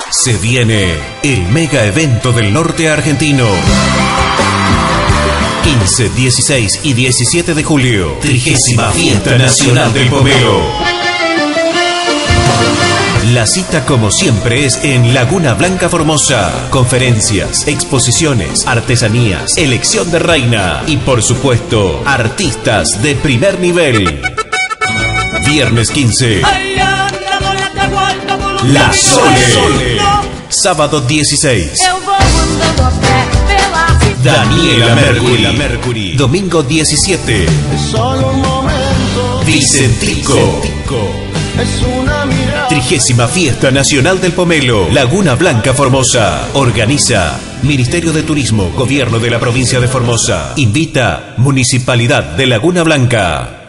Se viene el mega evento del norte argentino. 15, 16 y 17 de julio, 30ª Fiesta Nacional del Pomelo. La cita, como siempre, es en Laguna Blanca Formosa. Conferencias, exposiciones, artesanías, elección de reina y, por supuesto, artistas de primer nivel. Viernes 15, La Sole. Sábado 16, Daniela Mercury. Domingo 17, Vicentico. 30ª Fiesta Nacional del Pomelo, Laguna Blanca Formosa. Organiza Ministerio de Turismo, Gobierno de la Provincia de Formosa. Invita Municipalidad de Laguna Blanca.